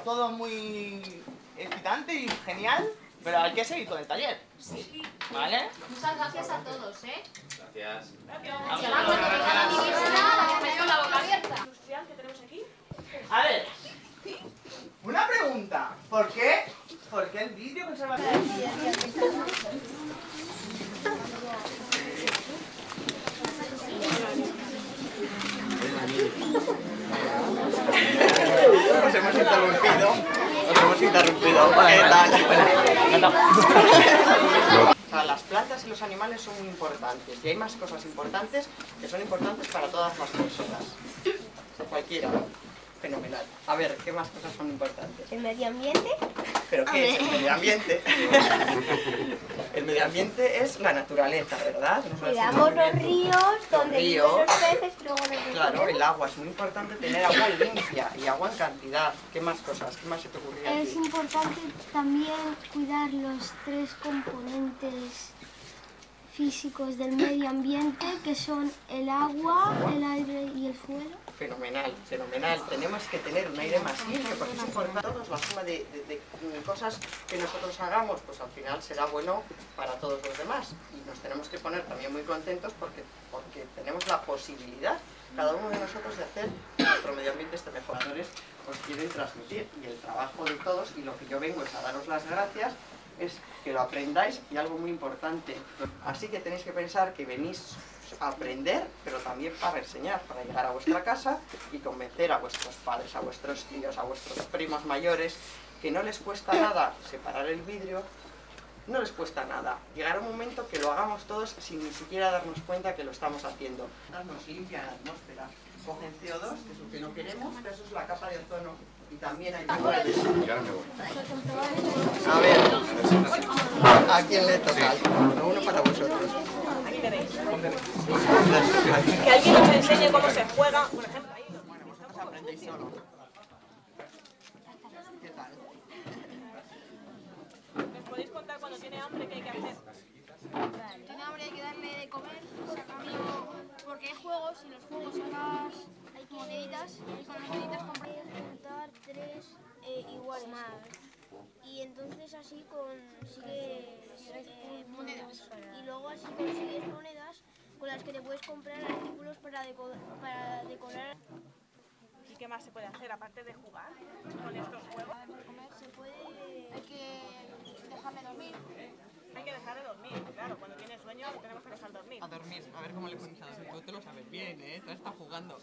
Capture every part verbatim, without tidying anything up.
todo muy excitante y genial, pero hay que seguir con el taller. Sí. ¿Vale? Muchas gracias a todos, ¿eh? Gracias. Gracias. La que me dio la boca abierta. Industrial que tenemos aquí. A ver, una pregunta. ¿Por qué? ¿Por qué el vidrio conservador? Nos hemos interrumpido. Nos hemos interrumpido. ¿Qué tal? O sea, las plantas y los animales son muy importantes. Y hay más cosas importantes que son importantes para todas las personas. Cualquiera. Fenomenal. A ver, ¿qué más cosas son importantes? ¿El medio ambiente? ¿Pero qué es el medio ambiente? El medio ambiente es la naturaleza, ¿verdad? Cuidamos los ríos, donde viven ríos. los peces, luego los Claro, el agua. Es muy importante tener agua limpia y agua en cantidad. ¿Qué más cosas? ¿Qué más se te ocurría a ti? Es importante también cuidar los tres componentes físicos del medio ambiente, que son el agua, el aire y el suelo. Fenomenal, fenomenal. Tenemos que tener un aire más limpio porque es importante. Todos, la suma de, de, de cosas que nosotros hagamos, pues al final será bueno para todos los demás. Y nos tenemos que poner también muy contentos porque, porque tenemos la posibilidad, cada uno de nosotros, de hacer que nuestro medio ambiente esté mejor. Los creadores os quieren transmitir, y el trabajo de todos, y lo que yo vengo es a daros las gracias, es que lo aprendáis, y algo muy importante. Así que tenéis que pensar que venís a aprender, pero también para enseñar, para llegar a vuestra casa y convencer a vuestros padres, a vuestros tíos, a vuestros primos mayores, que no les cuesta nada separar el vidrio, no les cuesta nada. Llegará un momento que lo hagamos todos sin ni siquiera darnos cuenta que lo estamos haciendo. Nos limpia la atmósfera. Cogen C O dos, que es lo que no queremos, pero eso es la capa de ozono. Y también hay lugares. A ver, ¿a quién le toca? Uno para vosotros. Aquí tenéis. Que alguien nos enseñe cómo se juega, por ejemplo. Ahí. Bueno, vosotros aprendéis solo. ¿Qué tal? ¿Me podéis contar cuando tiene hambre qué hay que hacer? Tiene hambre, hay que darle de comer, sacando, porque hay juegos, y los juegos sacas moneditas, y con las moneditas compras. Juntar tres eh, iguales más. Y entonces así consigues eh, monedas. Y luego así consigues monedas con las que te puedes comprar artículos para, deco para decorar. ¿Y qué más se puede hacer aparte de jugar con estos juegos? Se puede... Hay que dejarle dormir. Hay que dejar de dormir, claro, cuando tiene sueño tenemos que dejar dormir. A dormir, a ver cómo le pones a dormir. Tú te lo sabes bien, ¿eh? Tú estás jugando.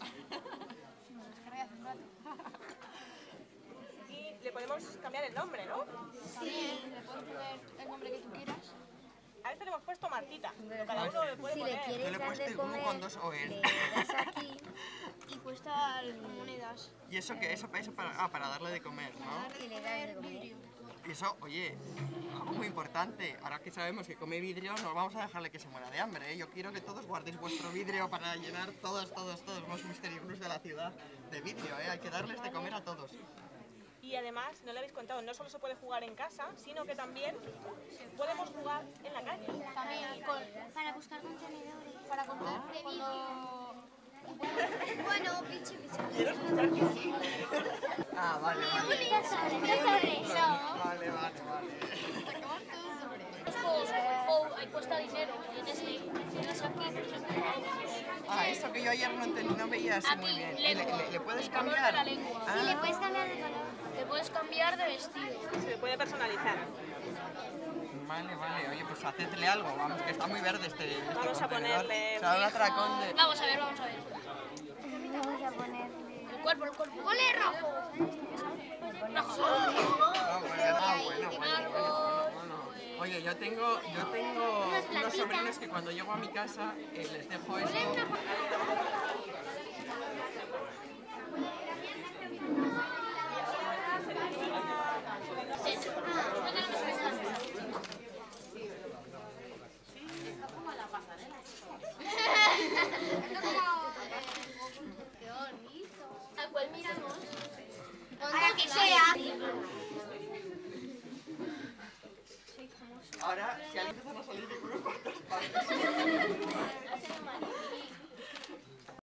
Y le podemos cambiar el nombre, ¿no? Sí, le puedes poner el nombre que tú quieras. A este le hemos puesto Martita, pero cada uno le puede Si poner. le Yo quieres le he dar puesto de uno comer, con dos O L. le das aquí. Y cuesta monedas. ¿Y eso qué? Eso, eso para, ah, para darle de comer, ¿no? Y le das de comer. Y eso, oye, algo muy importante. Ahora que sabemos que come vidrio, no vamos a dejarle que se muera de hambre, ¿eh? Yo quiero que todos guardéis vuestro vidrio para llenar todos, todos, todos los misterios de la ciudad de vidrio, ¿eh? Hay que darles de comer a todos. Y además, no le habéis contado, no solo se puede jugar en casa, sino que también podemos jugar en la calle. También con, para buscar contenedores. Para contar de vidrio. Bueno, pinche, pinche. Quiero escuchar que sí. Ah, vale, vale. Ya sabes, ya sabes. Vale, vale, vale. Sacamos todo sobre. Ahí cuesta dinero. En este. Tienes aquí, por ejemplo. Ah, eso que yo ayer no, entendí, no veía así muy bien. ¿Le, le, le puedes El color de cambiar? la lengua. Ah. Sí, le puedes cambiar de color. Te puedes cambiar de vestido. Se puede personalizar. Vale, vale. Oye, pues hacedle algo. Vamos, que está muy verde este, este Vamos a contenedor. ponerle O sea, un atracón de... Vamos a ver, vamos a ver. Vamos a ponerle... El cuerpo, el cuerpo. ¡Ponle rojo! Rojo. Ah, bueno, ah, bueno, bueno, bueno, bueno, bueno. Oye, yo tengo, yo tengo unos sobrinos que cuando llego a mi casa eh, les dejo esto. ¿A cuál miramos? Ahora que sea. Ahora, si alguien empieza a salir de unos cuantos partes.